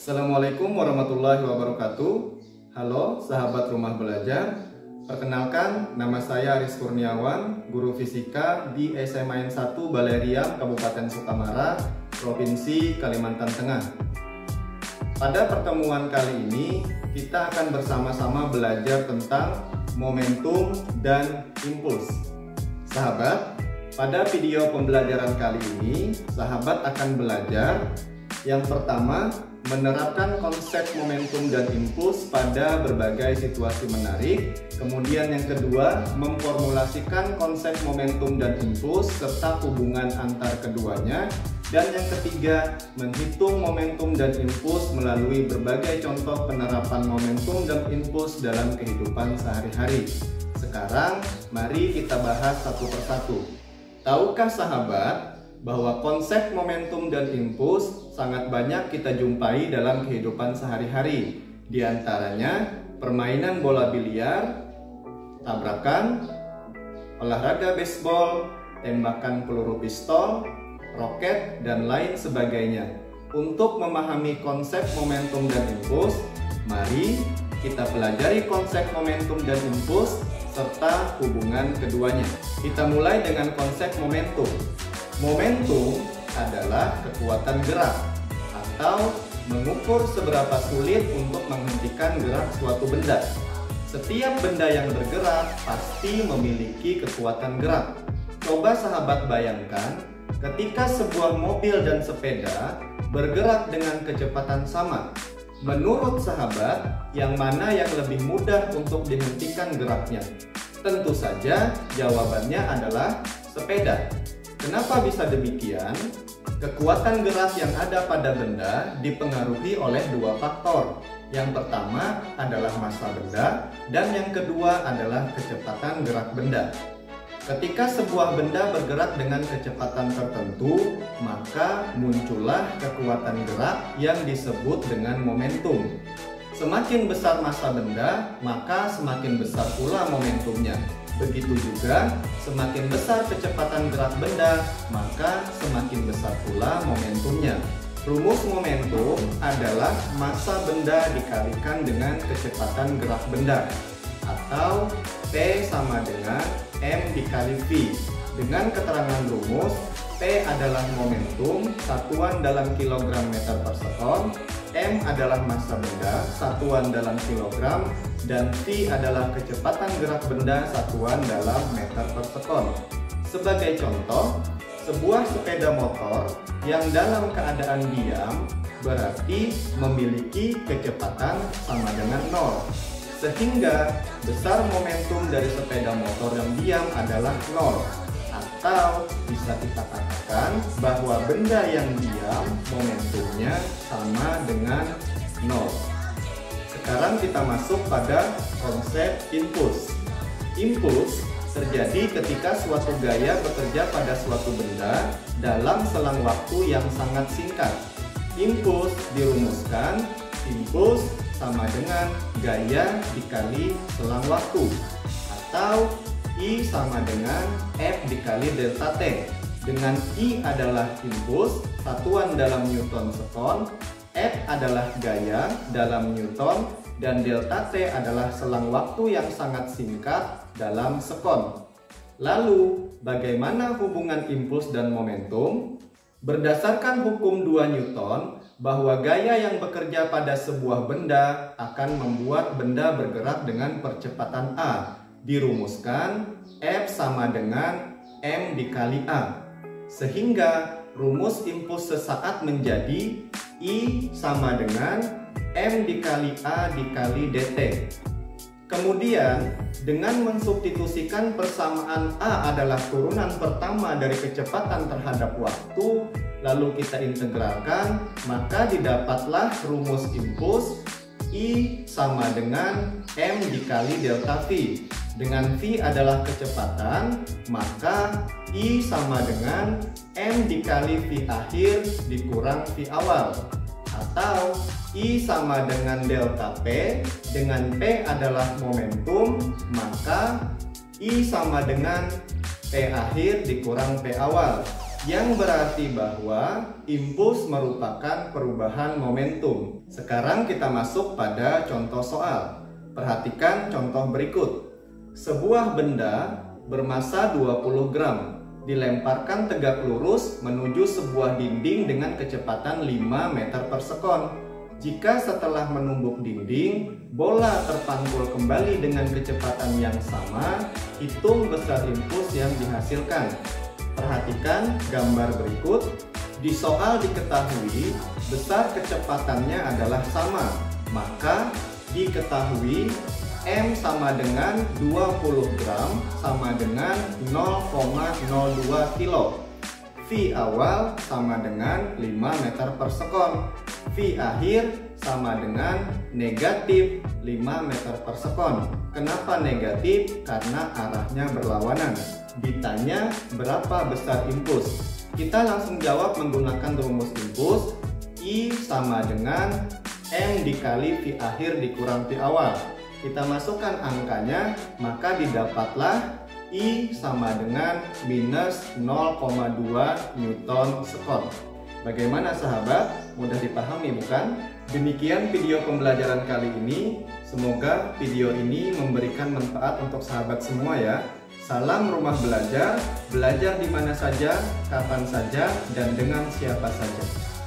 Assalamualaikum warahmatullahi wabarakatuh. Halo sahabat rumah belajar. Perkenalkan, nama saya Aris Kurniawan, guru fisika di SMA N 1 Baleriam, Kabupaten Sukamara, Provinsi Kalimantan Tengah. Pada pertemuan kali ini, kita akan bersama-sama belajar tentang momentum dan impuls. Sahabat, pada video pembelajaran kali ini, sahabat akan belajar yang pertama, menerapkan konsep momentum dan impuls pada berbagai situasi menarik. Kemudian yang kedua, memformulasikan konsep momentum dan impuls serta hubungan antar keduanya. Dan yang ketiga, menghitung momentum dan impuls melalui berbagai contoh penerapan momentum dan impuls dalam kehidupan sehari-hari. Sekarang, mari kita bahas satu persatu. Tahukah sahabat bahwa konsep momentum dan impuls sangat banyak kita jumpai dalam kehidupan sehari-hari? Di antaranya permainan bola biliar, tabrakan, olahraga baseball, tembakan peluru pistol, roket, dan lain sebagainya. Untuk memahami konsep momentum dan impuls, mari kita pelajari konsep momentum dan impuls serta hubungan keduanya. Kita mulai dengan konsep momentum. Momentum adalah kekuatan gerak atau mengukur seberapa sulit untuk menghentikan gerak suatu benda. Setiap benda yang bergerak pasti memiliki kekuatan gerak. Coba sahabat bayangkan, ketika sebuah mobil dan sepeda bergerak dengan kecepatan sama, menurut sahabat, yang mana yang lebih mudah untuk dihentikan geraknya? Tentu saja jawabannya adalah sepeda. Kenapa bisa demikian? Kekuatan gerak yang ada pada benda dipengaruhi oleh dua faktor. Yang pertama adalah massa benda, dan yang kedua adalah kecepatan gerak benda. Ketika sebuah benda bergerak dengan kecepatan tertentu, maka muncullah kekuatan gerak yang disebut dengan momentum. Semakin besar massa benda, maka semakin besar pula momentumnya. Begitu juga, semakin besar kecepatan gerak benda, maka semakin besar pula momentumnya. Rumus momentum adalah massa benda dikalikan dengan kecepatan gerak benda, atau P sama dengan M dikali V. Dengan keterangan rumus, P adalah momentum, satuan dalam kilogram meter per sekon, M adalah massa benda, satuan dalam kilogram, dan V adalah kecepatan gerak benda, satuan dalam meter per sekon. Sebagai contoh, sebuah sepeda motor yang dalam keadaan diam berarti memiliki kecepatan sama dengan 0. Sehingga besar momentum dari sepeda motor yang diam adalah 0. Atau bisa kita katakan bahwa benda yang diam momentumnya sama dengan 0. Sekarang kita masuk pada konsep impuls. Impuls terjadi ketika suatu gaya bekerja pada suatu benda dalam selang waktu yang sangat singkat. Impuls dirumuskan, impuls sama dengan gaya dikali selang waktu, atau I sama dengan F dikali delta T. Dengan I adalah impuls, satuan dalam Newton sekon, F adalah gaya dalam Newton, dan delta T adalah selang waktu yang sangat singkat dalam sekon. Lalu, bagaimana hubungan impuls dan momentum? Berdasarkan hukum 2 Newton, bahwa gaya yang bekerja pada sebuah benda akan membuat benda bergerak dengan percepatan A. Dirumuskan F sama dengan M dikali A. Sehingga rumus impuls sesaat menjadi I sama dengan M dikali A dikali dt. Kemudian, dengan mensubstitusikan persamaan A adalah turunan pertama dari kecepatan terhadap waktu, lalu kita integralkan, maka didapatlah rumus impuls I sama dengan M dikali delta V. Dengan V adalah kecepatan, maka I sama dengan M dikali V akhir dikurang V awal. Atau I sama dengan delta P, dengan P adalah momentum, maka I sama dengan P akhir dikurang P awal. yang berarti bahwa impuls merupakan perubahan momentum. Sekarang kita masuk pada contoh soal. Perhatikan contoh berikut. Sebuah benda bermassa 20 gram dilemparkan tegak lurus menuju sebuah dinding dengan kecepatan 5 meter per sekon. Jika setelah menumbuk dinding, bola terpantul kembali dengan kecepatan yang sama, hitung besar impuls yang dihasilkan. Perhatikan gambar berikut. Di soal diketahui besar kecepatannya adalah sama, maka diketahui M sama dengan 20 gram sama dengan 0,02 kilo. V awal sama dengan 5 meter per sekon. V akhir sama dengan negatif 5 meter per sekon. Kenapa negatif? Karena arahnya berlawanan. Ditanya berapa besar impuls. Kita langsung jawab menggunakan rumus impuls. I sama dengan M dikali V akhir dikurang V awal. Kita masukkan angkanya, maka didapatlah I sama dengan minus 0,2 Newton sekon. Bagaimana sahabat? Mudah dipahami bukan? Demikian video pembelajaran kali ini. Semoga video ini memberikan manfaat untuk sahabat semua ya. Salam rumah belajar, belajar di mana saja, kapan saja, dan dengan siapa saja.